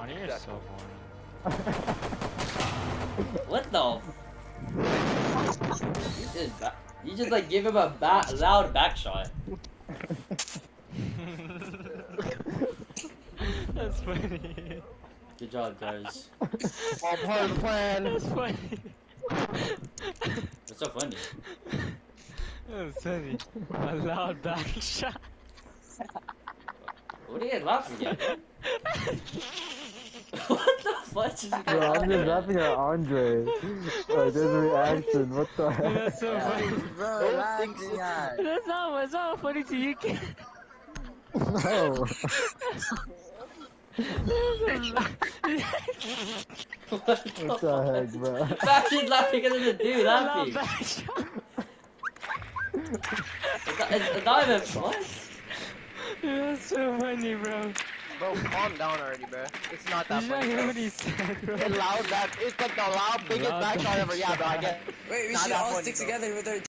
Oh, you're so horny. What the? You just like give him a loud backshot. That's funny. Good job, guys. All part of the plan. That's funny. What's so funny? That's funny. A loud back shot. What are you laughing at? What the fuck is going Bro, on? I'm just laughing at Andre. Like, there's a reaction. What the heck? That's so funny. Bro, laughing at. That's not funny to you, kid. No. What the heck, bro? Bastion's laughing at the dude laughing. It's not even what? That's so funny, bro. Bro, calm down already, bro. It's not that Did you not funny. hear Bro. what he said, bro? It's like the biggest Loud backshot ever. Yeah, bro, I get. Wait, we Not should that all funny, stick bro. together with our